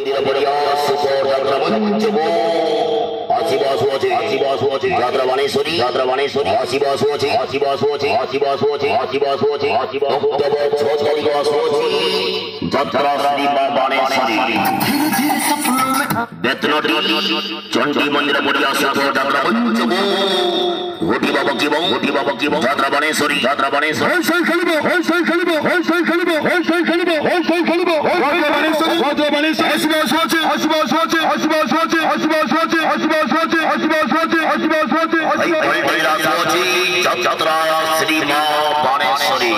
মন্দির পড়িয়া সুপর যাত্রা মঞ্চবো আশিবাসু আছে যাত্রা বানেশ্বরী আশিবাসু আছে অক্টোবর 6 তারিখ যাত্রা শ্রী মা বানেশ্বরী বেতনটি চণ্ডী মন্দির পড়িয়া সুপর যাত্রা মঞ্চবো ঘটি বাবা কি যাত্রা বানেশ্বরী যাত্রা শ্রী মা বানেশ্বরী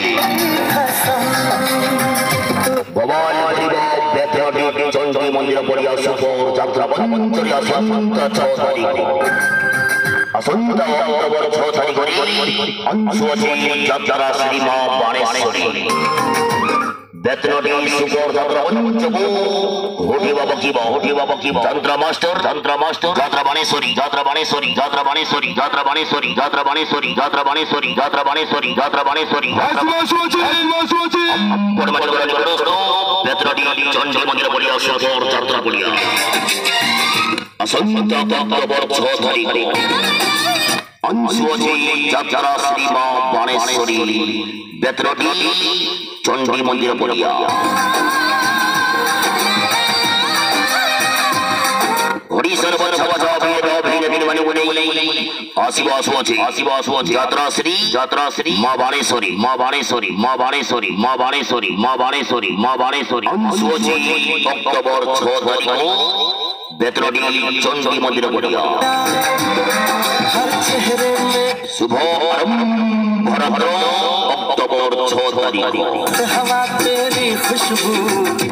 ভবানী বেতনটি চণ্ডী মন্দির পড়িয়া সুপর যাত্রা মঞ্চবো আসন্তা অক্টোবর 6 তারিখ অংশু আছে যাত্রা শ্রী মা বানেশ্বরী বেতনটি সুপর যাত্রা মঞ্চবো ঘটি বাবা কি যন্ত্রা মাস্টার যাত্রা বানেশ্বরী বেতনটি চণ্ডী মন্দির পড়িয়া সুপর যাত্রা পড়িয়া আসন্তা অক্টোবর 6 তারিখ অংশু আছে যাত্রা শ্রী মা বানেশ্বরী বেতনটি চণ্ডী মন্দির পড়িয়া হরিশর আশিবাসু আছে যাত্রা শ্রী মা বানেশ্বরী অংশু আছে অক্টোবর 6 তারিখ বেতনটি চণ্ডী মন্দির পড়িয়া শুভ অক্টোবর 6 তারিখ